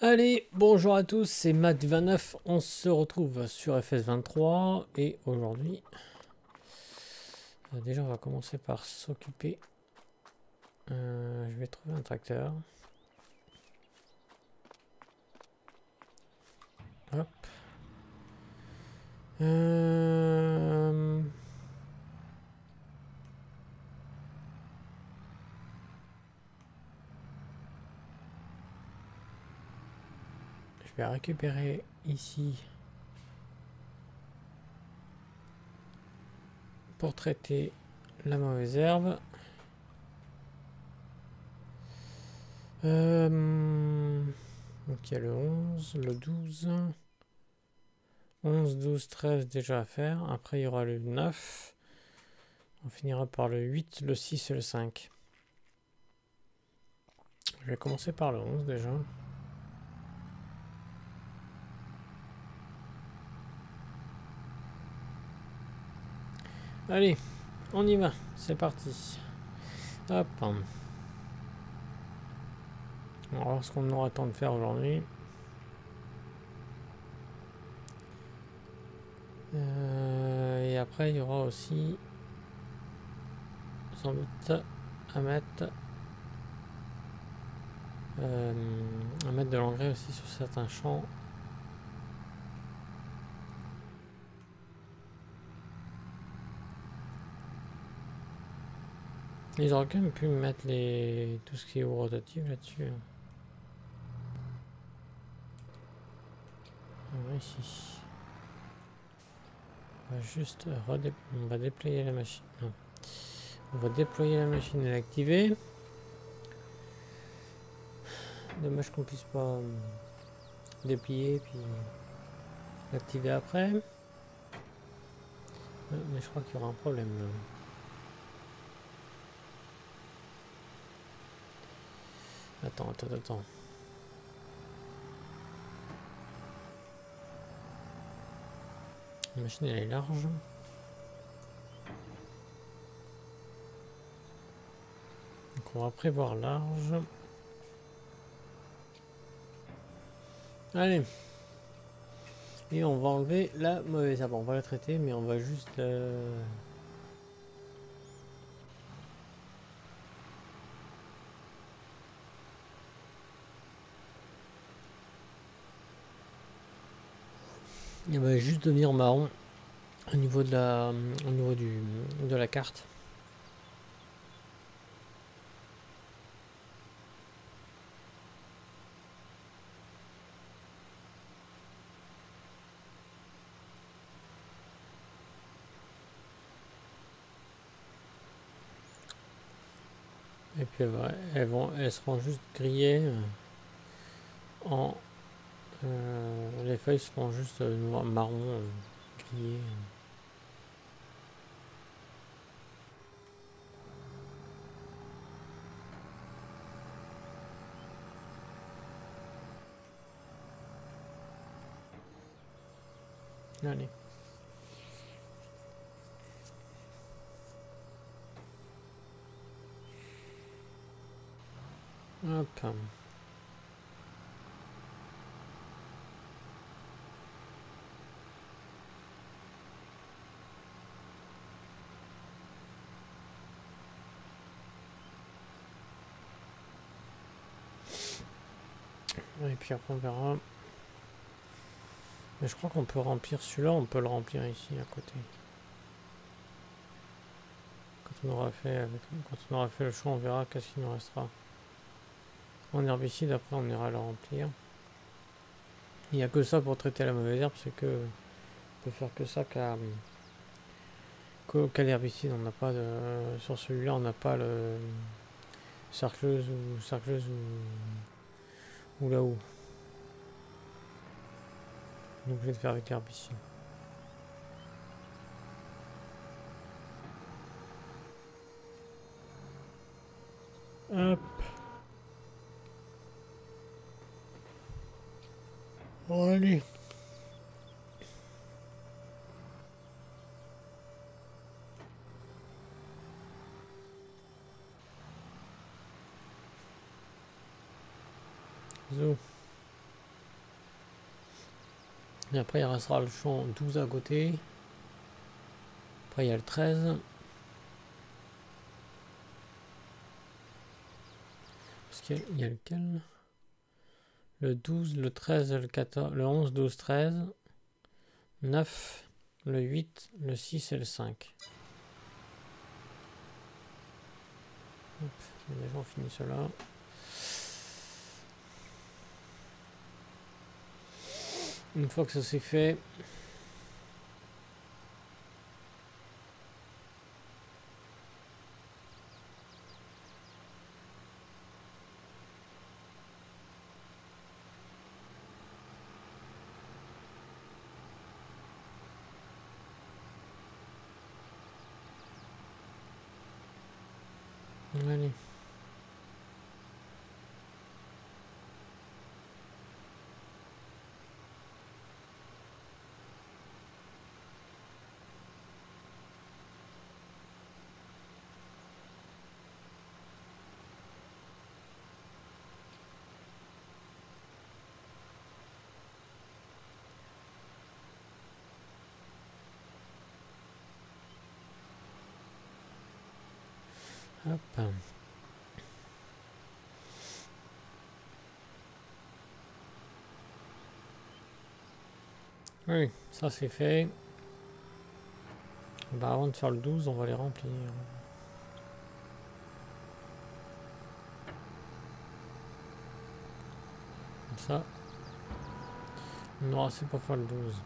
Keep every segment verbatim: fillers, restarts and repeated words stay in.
Allez, bonjour à tous, c'est Matt vingt-neuf, on se retrouve sur F S vingt-trois et aujourd'hui, euh, déjà on va commencer par s'occuper, euh, je vais trouver un tracteur, hop, euh... je vais récupérer ici pour traiter la mauvaise herbe. Euh, donc il y a le onze, le douze, onze, douze, treize déjà à faire. Après il y aura le neuf. On finira par le huit, le six et le cinq. Je vais commencer par le onze déjà. Allez, on y va, c'est parti. Hop. On va voir ce qu'on aura le temps de faire aujourd'hui. Euh, et après, il y aura aussi sans doute à mettre, euh, à mettre de l'engrais aussi sur certains champs. Ils auraient quand même pu mettre les, tout ce qui est eau rotative là-dessus. Ah, ici. On va juste redé on va déployer la machine. Non. On va déployer la machine et l'activer. Dommage qu'on puisse pas euh, déplier puis l'activer après. Ouais, mais je crois qu'il y aura un problème là. Attends, attends, attends. La machine elle est large. Donc on va prévoir large. Allez. Et on va enlever la mauvaise herbe. On va la traiter, mais on va juste la... Il va juste devenir marron au niveau de la, au niveau du, de la carte. Et puis elles, vont, elles seront juste grillées en... Euh, les feuilles seront juste noir, marron, euh, grillées. Allez. Hop. Et puis après on verra. Mais je crois qu'on peut remplir celui-là, on peut le remplir ici à côté. Quand on aura fait, avec, quand on aura fait le choix, on verra qu'est-ce qu'il nous restera. En herbicide, après on ira le remplir. Il n'y a que ça pour traiter la mauvaise herbe, c'est que on peut faire que ça qu'à qu'à l'herbicide. On n'a pas de. Sur celui-là, on n'a pas le cercleuse ou cercleuse ou, ou là-haut. Donc je vais le faire avec l'herbicide. Hop. Bon, allez. Zo. Et après il restera le champ douze à côté. Après il y a le treize. Parce qu'il y a lequel? Le douze, le treize, le quatorze, le onze, douze, treize. neuf, le huit, le six et le cinq. Hop, déjà on finit cela. Une fois que ça c'est fait, allez. Hop. Oui, ça c'est fait. Bah, avant de faire le douze, on va les remplir. Comme ça. Non, c'est pas faire le douze.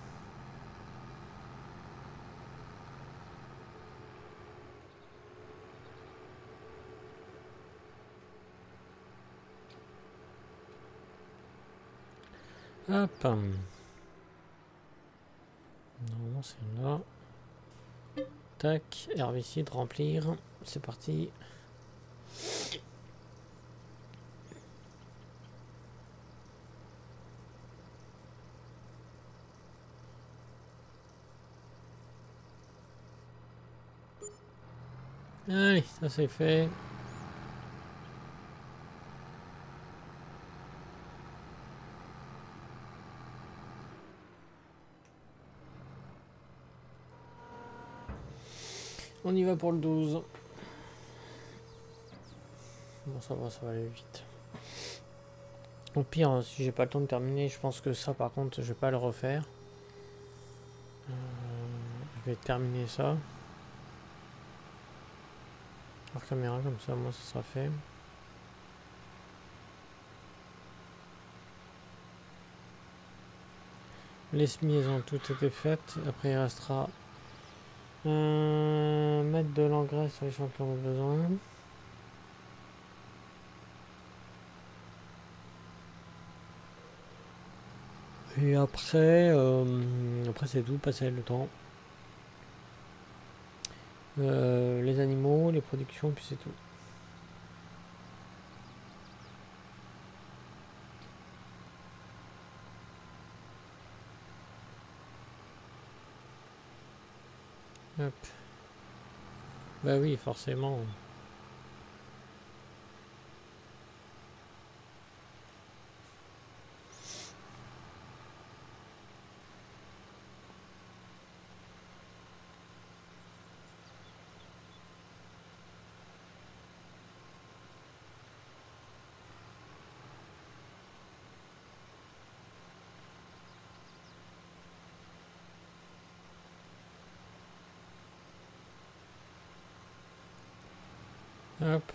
Hop. Normalement c'est là. Tac, herbicide, remplir. C'est parti. Allez, ça c'est fait. On y va pour le douze. Bon, ça va, ça va aller vite. Au pire, si j'ai pas le temps de terminer, je pense que ça, par contre, je vais pas le refaire. Euh, je vais terminer ça. Hors caméra, comme ça, moi, ça sera fait. Les smies ont toutes été faites. Après, il restera euh, mettre de l'engrais sur les champs qui en ont besoin. Et après, euh, après c'est tout, passer le temps. Euh, les animaux, les productions, puis c'est tout. Hop. Bah oui, forcément. Hop.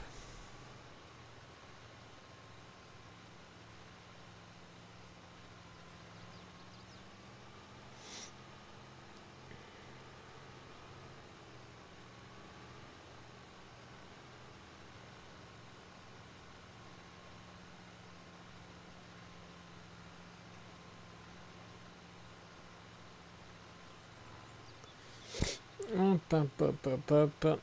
Hop, hop, hop, hop, hop.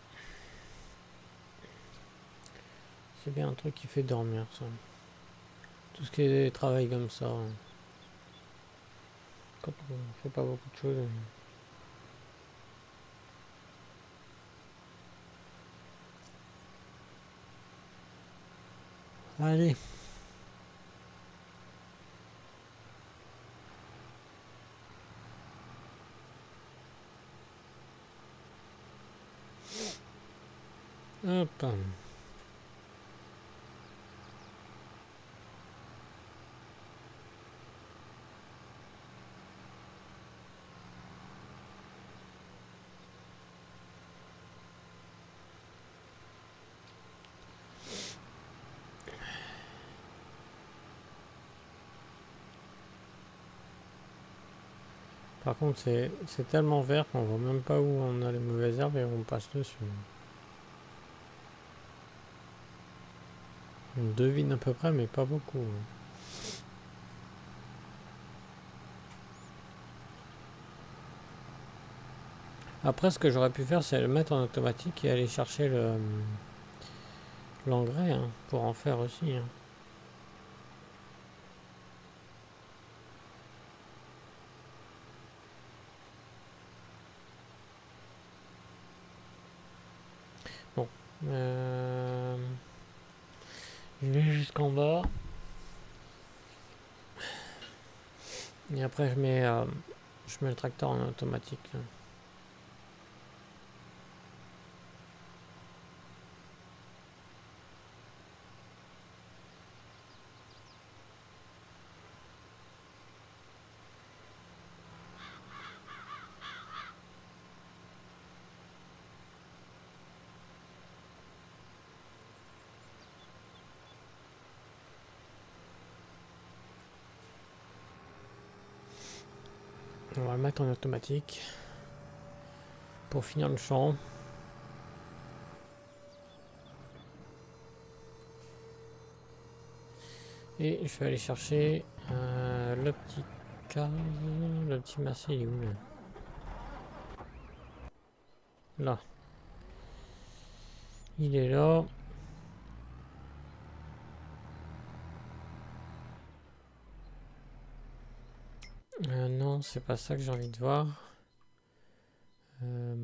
C'est bien un truc qui fait dormir, ça. Tout ce qui est travail comme ça. Quand on fait pas beaucoup de choses. Allez. Hop. Par contre, c'est tellement vert qu'on voit même pas où on a les mauvaises herbes et on passe dessus. On devine à peu près, mais pas beaucoup. Après, ce que j'aurais pu faire, c'est le mettre en automatique et aller chercher le l'engrais hein, pour en faire aussi. Hein. Bon. Euh... Je vais jusqu'en bas. Et après, je mets, euh, je mets le tracteur en automatique. Là. On va le mettre en automatique pour finir le champ. Et je vais aller chercher euh, le petit cas, le petit massé, il est où là? Là. Il est là. Euh, non, c'est pas ça que j'ai envie de voir. Euh...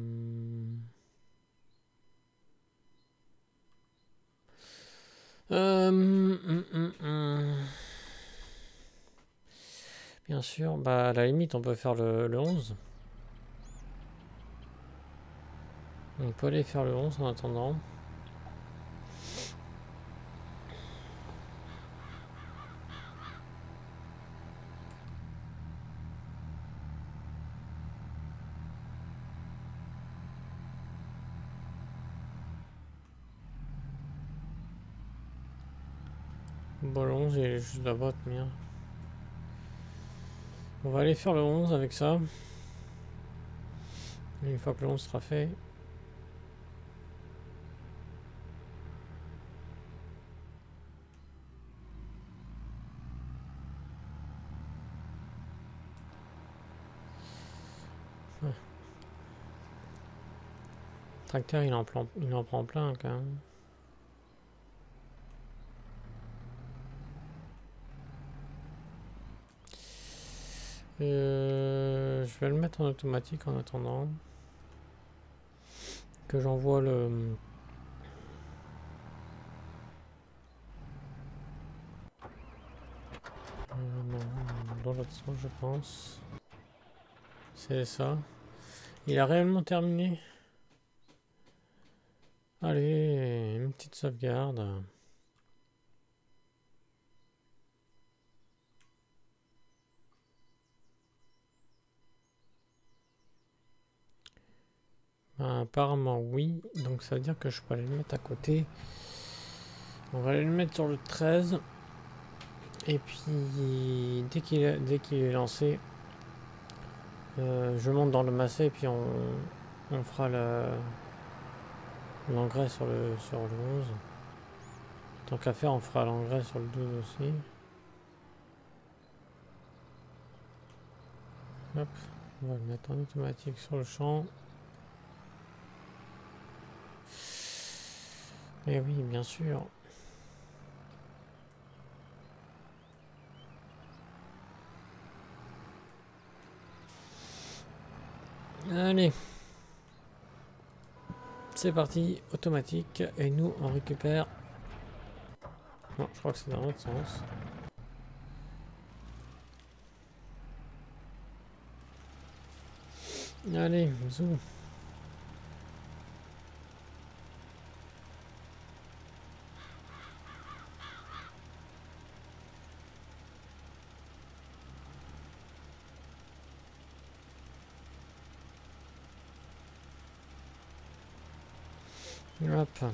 Euh... Hum, hum, hum. Bien sûr, bah à la limite on peut faire le, le onze. On peut aller faire le onze en attendant. Bon, le onze il est juste là-bas, tenir. On va aller faire le onze avec ça. Et une fois que le onze sera fait. Ouais. Le tracteur il en, plan, il en prend plein quand même. Euh, je vais le mettre en automatique en attendant que j'envoie le euh, non, dans l'autre sens je pense. C'est ça. Il a réellement terminé. Allez, une petite sauvegarde. Ben, apparemment oui, donc ça veut dire que je peux aller le mettre à côté. On va aller le mettre sur le treize. Et puis dès qu'il est, dès qu'il est lancé, euh, je monte dans le massé et puis on, on fera l'engrais sur le, sur le onze. Tant qu'à faire, on fera l'engrais sur le douze aussi. Hop, on va le mettre en automatique sur le champ. Et oui, bien sûr. Allez. C'est parti, automatique. Et nous, on récupère... Non, je crois que c'est dans l'autre sens. Allez, zou. Hop.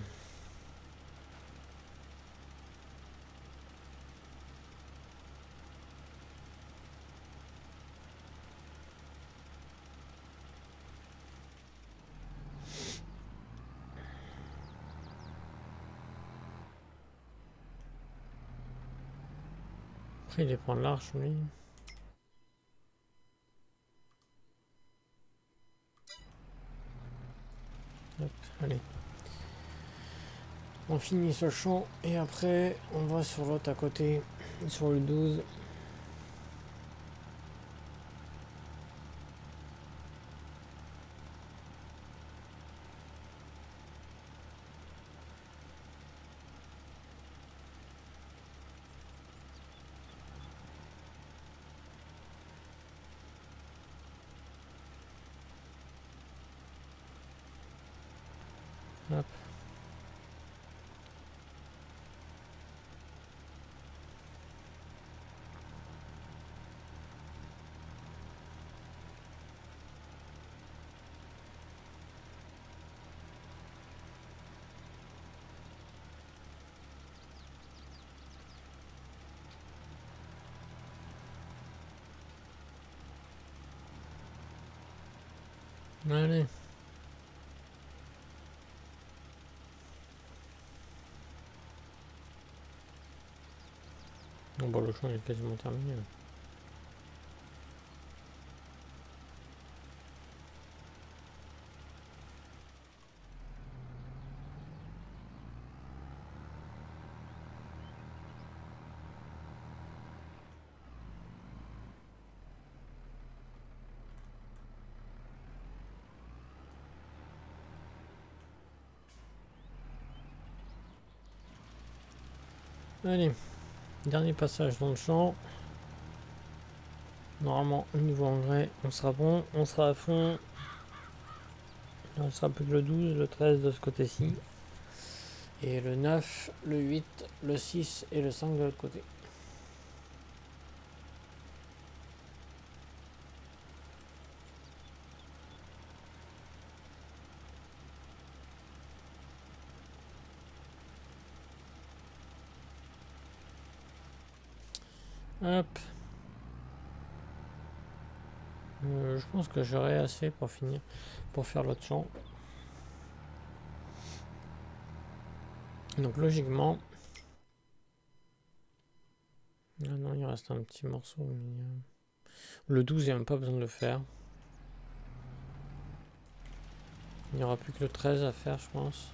Après, il dépend de l'arche, lui. Hop, allez. On finit ce champ et après on va sur l'autre à côté, sur le douze. Hop. Allez. Bon, bah, le champ est quasiment terminé. Allez, dernier passage dans le champ. Normalement, au niveau engrais, on sera bon, on sera à fond. Il ne sera plus que le douze, le treize de ce côté-ci. Et le neuf, le huit, le six et le cinq de l'autre côté. Hop. Euh, je pense que j'aurai assez pour finir, pour faire l'autre champ. Donc logiquement... Ah non, il reste un petit morceau. Mais, euh, le douze, il n'y a même pas besoin de le faire. Il n'y aura plus que le treize à faire, je pense.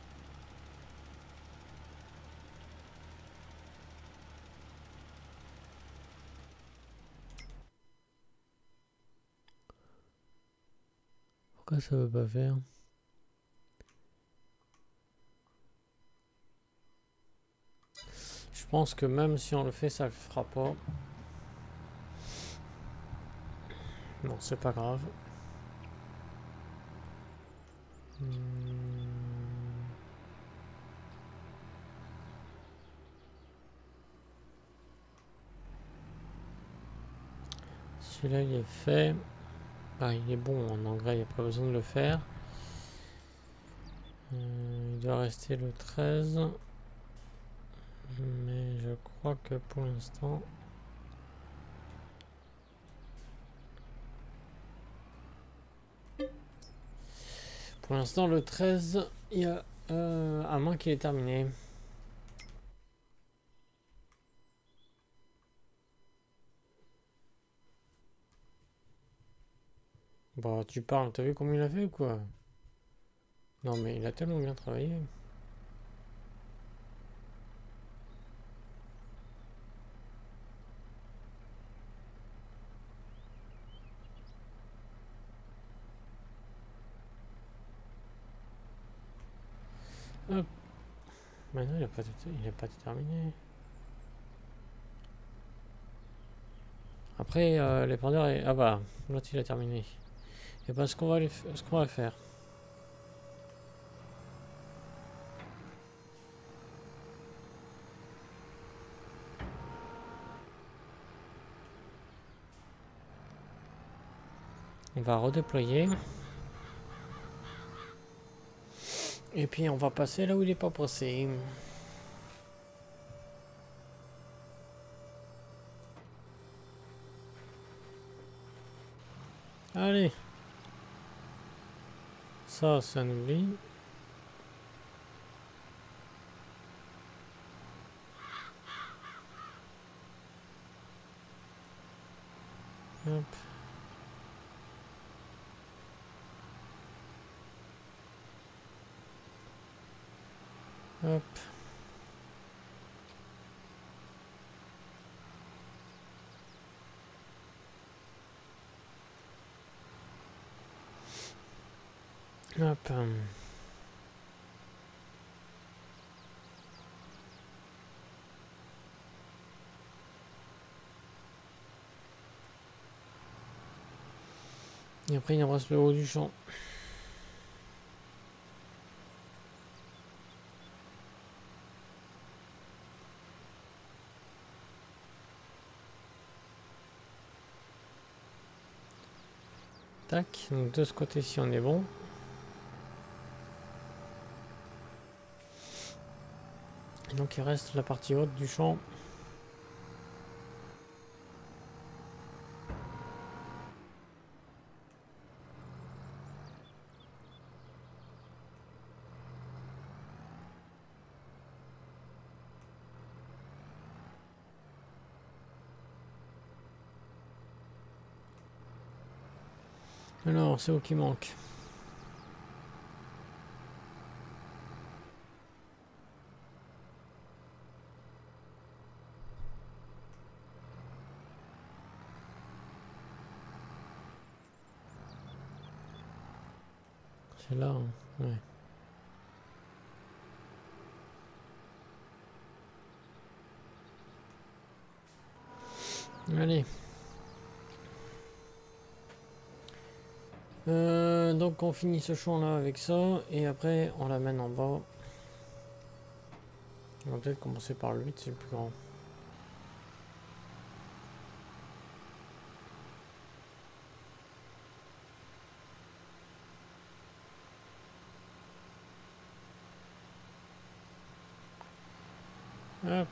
Pourquoi ça veut pas faire? Je pense que même si on le fait, ça le fera pas. Bon, c'est pas grave. Hmm. Celui-là, il est fait. Ah, il est bon en engrais, il n'y a pas besoin de le faire. Euh, il doit rester le treize. Mais je crois que pour l'instant... Pour l'instant, le treize, il y a... Euh, à moins qu'il ait terminé. Bah, tu parles, t'as vu comment il a fait ou quoi? Non, mais il a tellement bien travaillé. Hop. Mais non, il n'a pas, il a pas terminé. Après, euh, les pendeurs... Et... Ah bah, l'autre il a terminé. Et bah, ce qu'on va, ce qu'on va faire... On va redéployer. Et puis on va passer là où il n'est pas passé. Allez. Ça, ça nous oublie. Hop. Hop. Hop. Et après il en reste le haut du champ. Tac, donc de ce côté-ci on est bon. Et donc il reste la partie haute du champ. Alors, c'est où qui manque? C'est là, hein. Ouais. Allez. Euh, donc on finit ce champ là avec ça et après on l'amène en bas. On va peut-être commencer par le huit, c'est le plus grand. Hop.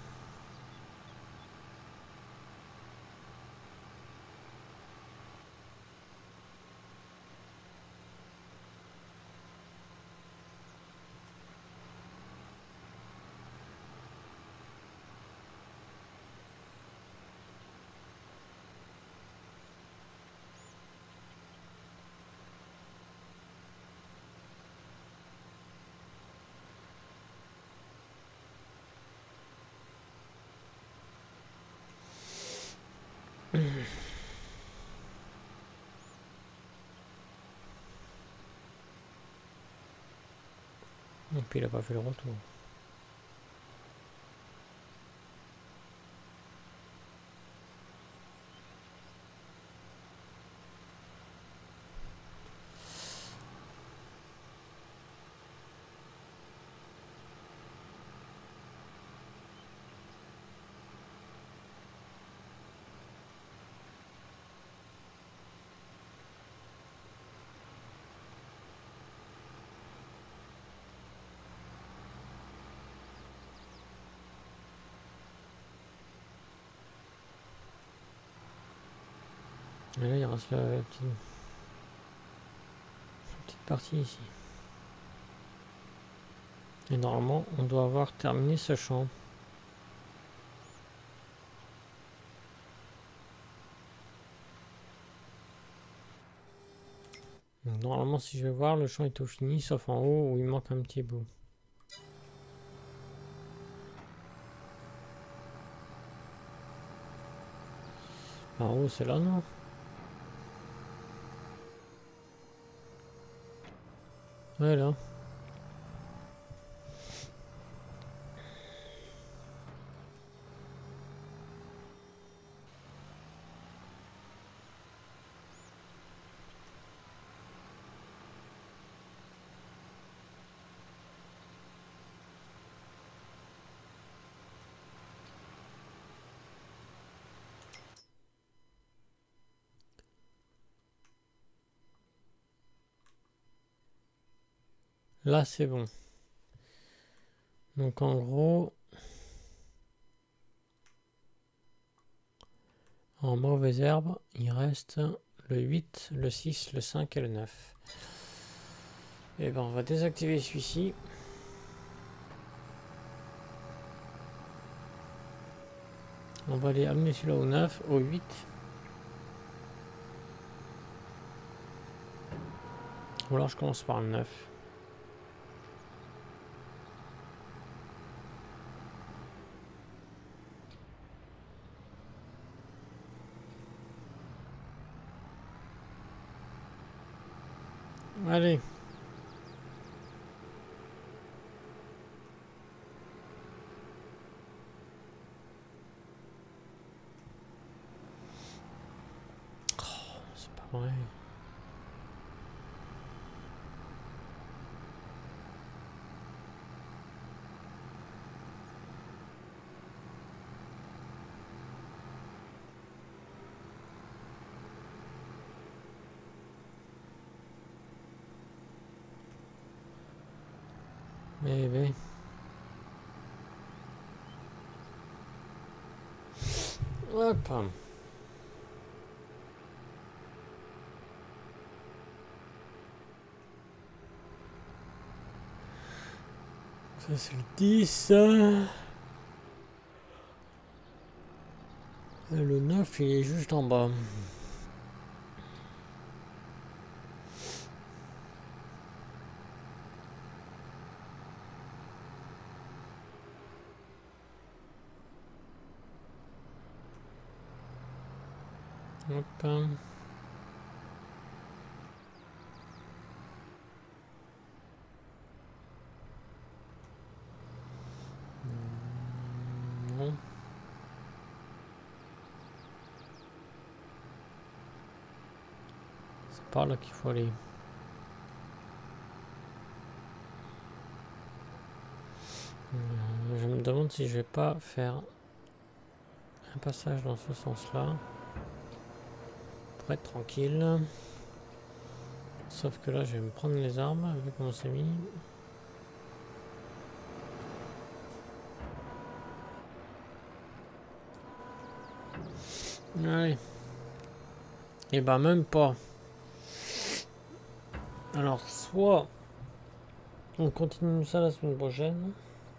Et puis il a pas fait le retour. Et là il reste la petite, la petite partie ici. Et normalement on doit avoir terminé ce champ. Donc, normalement si je vais voir le champ est tout fini sauf en haut où il manque un petit bout. En haut c'est là non? Ouais là. Là, c'est bon. Donc, en gros, en mauvaises herbes, il reste le huit, le six, le cinq et le neuf. Et ben, on va désactiver celui-ci. On va aller amener celui-là au neuf, au huit. Ou alors je commence par le neuf. Allez. Oh, c'est pas vrai. Eh ben. Hop. Ça c'est le dix. Le neuf il est juste en bas. Hop. Non. C'est par là qu'il faut aller. Je me demande si je vais pas faire un passage dans ce sens-là. Pour être tranquille. Sauf que là, je vais me prendre les armes vu comment c'est mis. Allez. Et bah même pas. Alors soit on continue ça la semaine prochaine.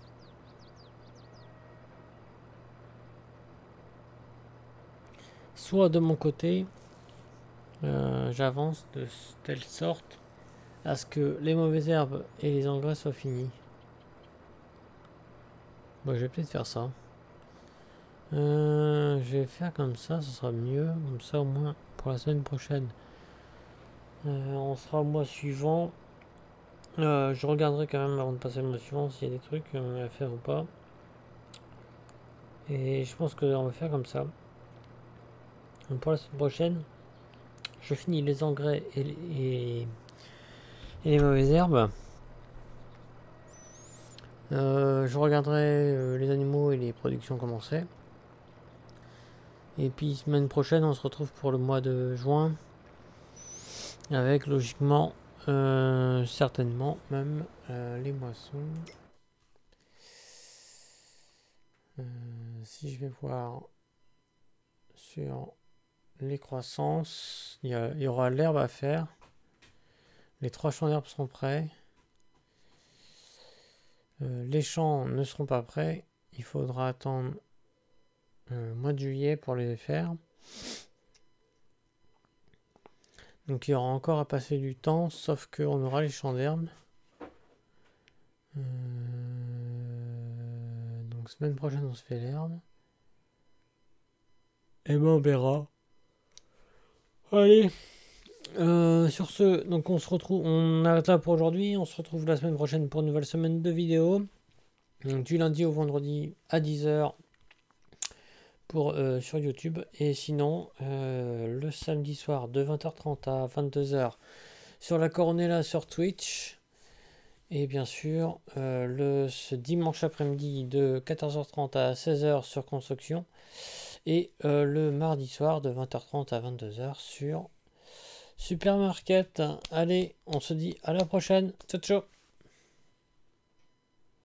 Soit de mon côté, euh, j'avance de telle sorte à ce que les mauvaises herbes et les engrais soient finis. Bon, je vais peut-être faire ça. Euh, je vais faire comme ça, ce sera mieux. Comme ça au moins pour la semaine prochaine. Euh, on sera au mois suivant. Euh, je regarderai quand même avant de passer le mois suivant s'il y a des trucs euh, à faire ou pas. Et je pense qu'on va faire comme ça. Donc pour la semaine prochaine, je finis les engrais et les, et, et les mauvaises herbes. Euh, je regarderai euh, les animaux et les productions comment c'est. Et puis semaine prochaine, on se retrouve pour le mois de juin. Avec logiquement, euh, certainement même euh, les moissons. Euh, si je vais voir sur les croissances, il y, a, il y aura l'herbe à faire. Les trois champs d'herbe sont prêts. Euh, les champs ne seront pas prêts. Il faudra attendre euh, mois de juillet pour les faire. Donc il y aura encore à passer du temps, sauf qu'on aura les champs d'herbe. Euh, donc semaine prochaine on se fait l'herbe. Et ben on verra. Allez. Euh, sur ce, donc on se retrouve, on arrête là pour aujourd'hui. On se retrouve la semaine prochaine pour une nouvelle semaine de vidéos. Donc du lundi au vendredi à dix heures pour, euh, sur YouTube. Et sinon, euh, le samedi soir de vingt heures trente à vingt-deux heures sur la Coronella sur Twitch. Et bien sûr, euh, le, ce dimanche après-midi de quatorze heures trente à seize heures sur Construction. Et euh, le mardi soir de vingt heures trente à vingt-deux heures sur Supermarket. Allez, on se dit à la prochaine. Ciao, ciao.